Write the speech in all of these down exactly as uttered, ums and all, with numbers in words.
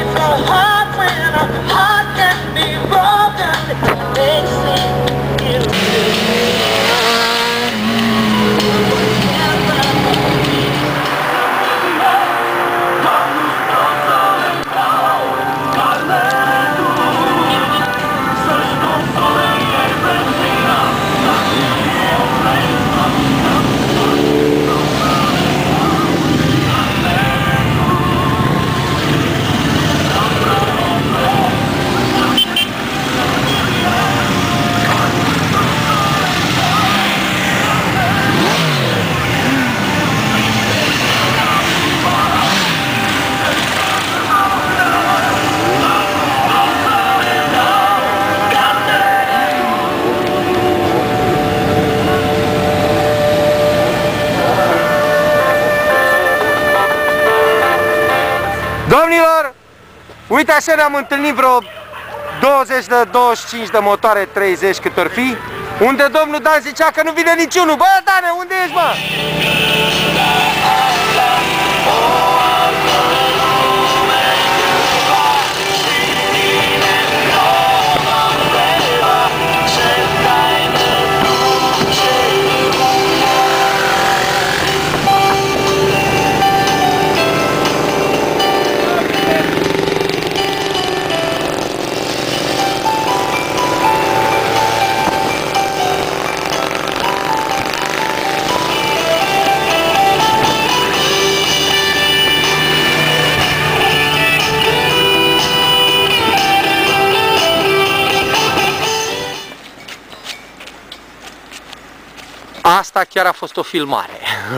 Domnilor, uite așa ne-am întâlnit vreo douăzeci de douăzeci și cinci de motoare, treizeci cât or fi, unde domnul Dan zicea că nu vine niciunul. Bă, Dane, unde ești, bă? Asta chiar a fost o filmare.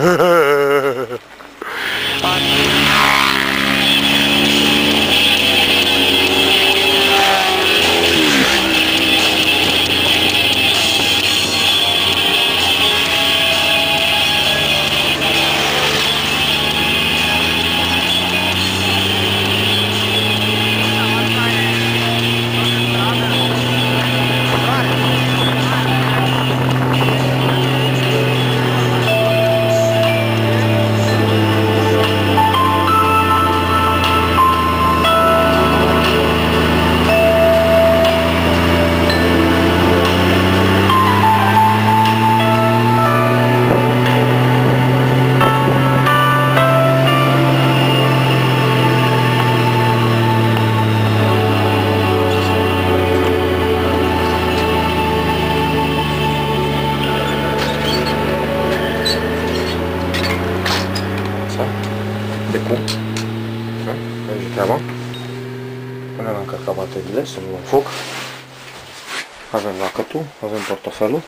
De cum? Merge treaba. Punem la încărca bateriile, să nu luăm foc. Avem lacătul, avem portofelul.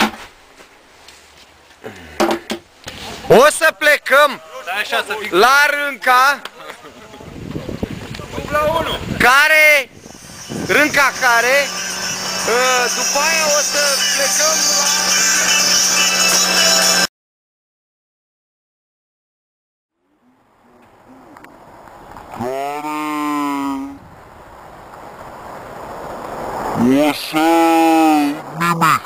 O să plecăm la Rânca, care, Rânca care, după aia o să plecăm la... Iese nimic.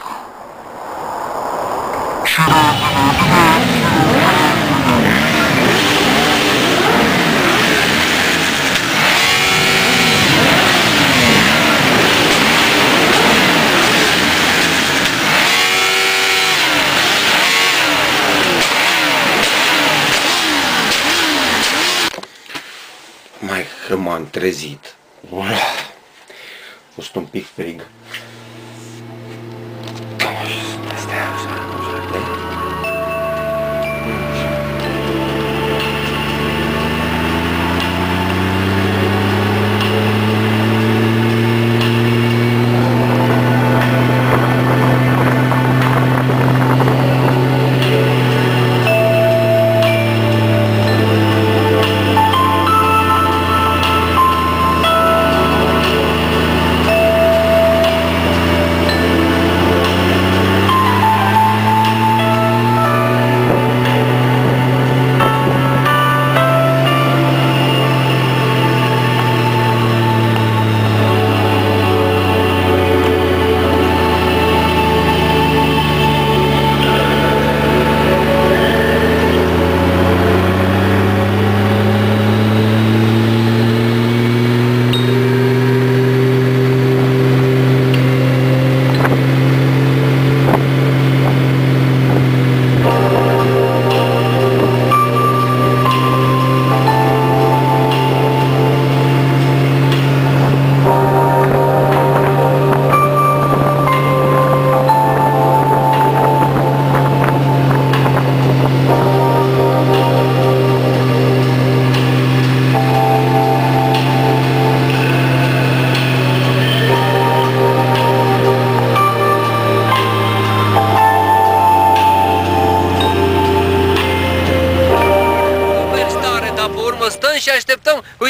Mai că m-am trezit. A fost un pic frig. Astea, așa, așa,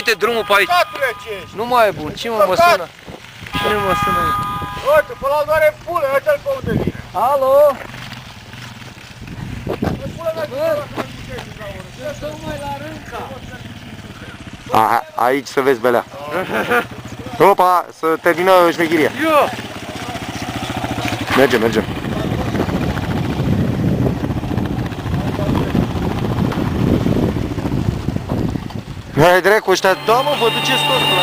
uite drumul pe aici. Tatule, ce ești? Nu mai e bun. Cine mă, mă sună? Cine mă sună? Uite, până la doare pulă, uite-l pe unde vine. Alo? A, aici să vezi belea. Opa, să termină șmechiria. Mergem, mergem. Hai dracu, ăștia, da mă, vă duceți tot la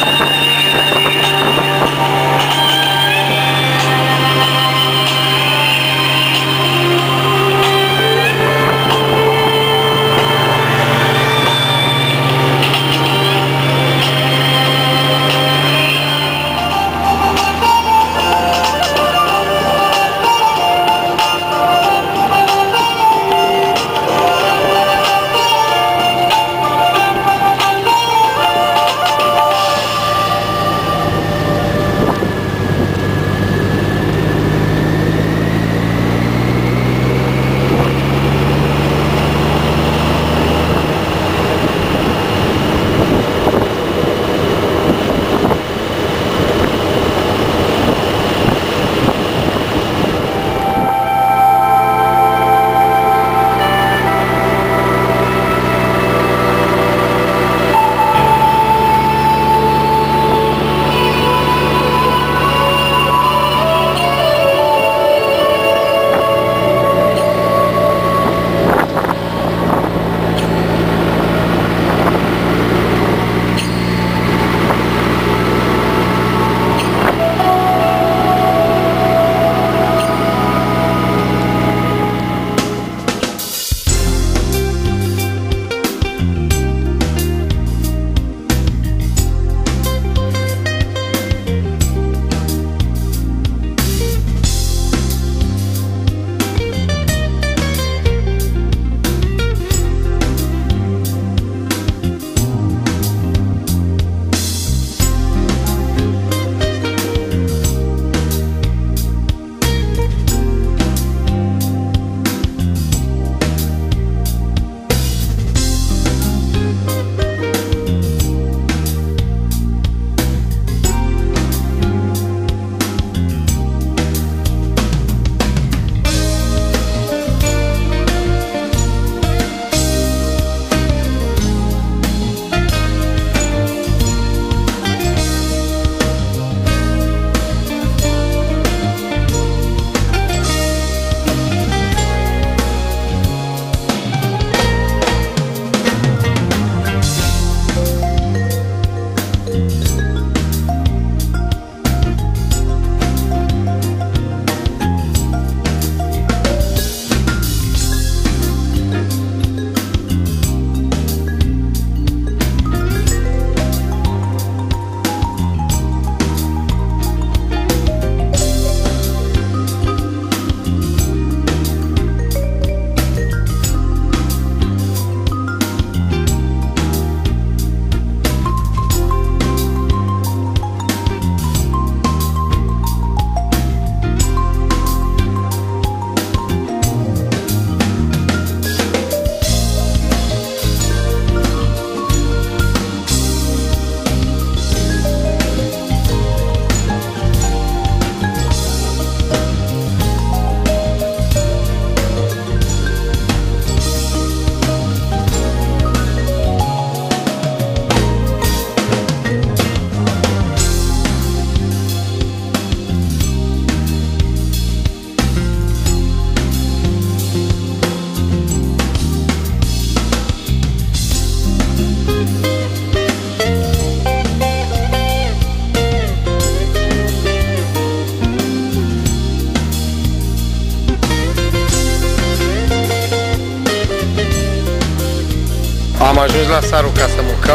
Am ajuns la Saru ca să mâncăm.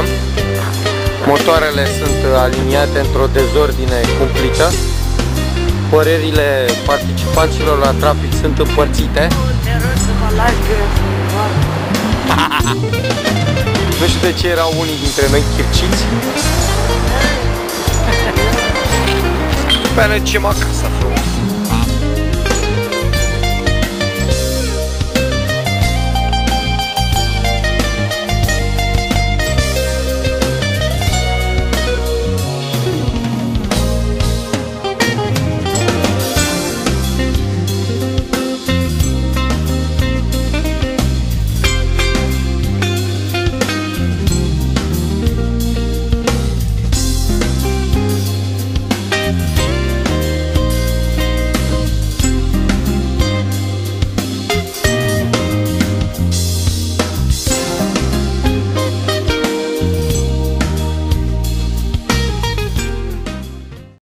Motoarele sunt aliniate într-o dezordine cumplită. Părerile participanților la trafic sunt împărțite. Nu știu de ce erau unii dintre noi chirciți. Pe noi ducem acasă.